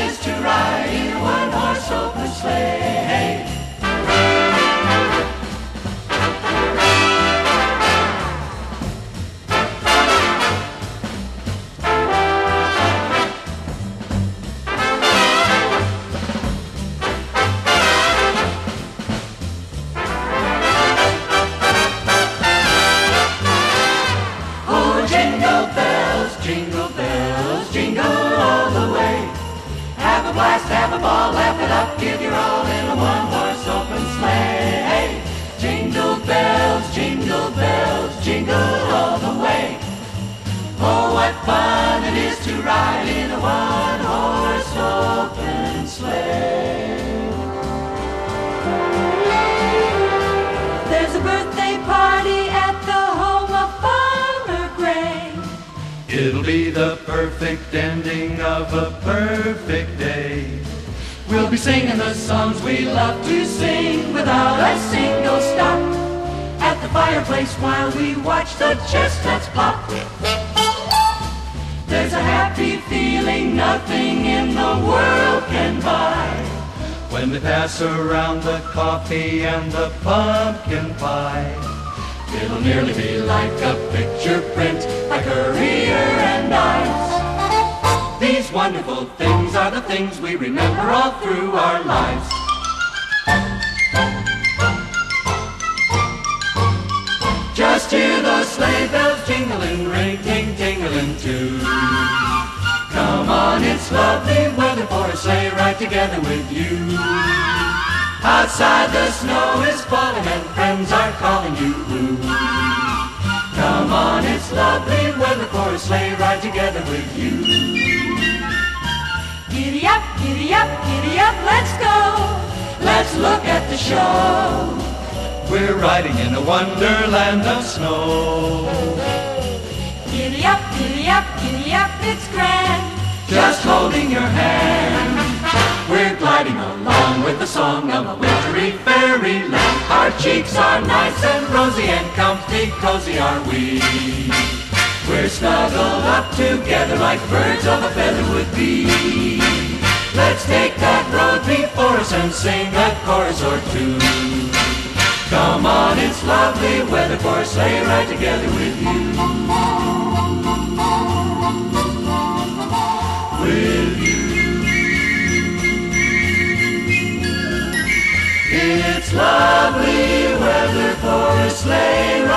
is to ride in a one-horse open sleigh. Jingle bells, jingle all the way. Have a blast, have a ball, laugh it up, give your all in a one-horse open sleigh. Jingle bells, jingle all the way. Oh, what fun it is to ride in a one-horse open sleigh. There's a birthday party at the home of Farmer Gray. It'll be the perfect ending of a perfect day. We'll be singing the songs we love to sing without a single stop, at the fireplace while we watch the chestnuts pop. There's a happy feeling nothing in the world can buy, when they pass around the coffee and the pumpkin pie. It'll nearly be like a picture print by Currier and Ives. These wonderful things are the things we remember all through our lives. Just hear those sleigh bells jingling, ring, ting, tingling too. Come on, it's lovely weather for a sleigh ride together with you. Outside the snow is falling and friends are calling you. Come on, it's lovely weather for a sleigh ride together with you. Giddy up, giddy up, giddy up, let's go. Let's look at the show. We're riding in a wonderland of snow. Giddy up, giddy up, giddy up, it's grand, just holding your hand. We're gliding along with the song of a wintry fairyland. Our cheeks are nice and rosy and comfy, cozy are we. We're snuggled up together like birds of a feather would be. Let's take that road before us and sing a chorus or two. Come on, it's lovely weather for a sleigh ride together with you. With you. It's lovely weather for a sleigh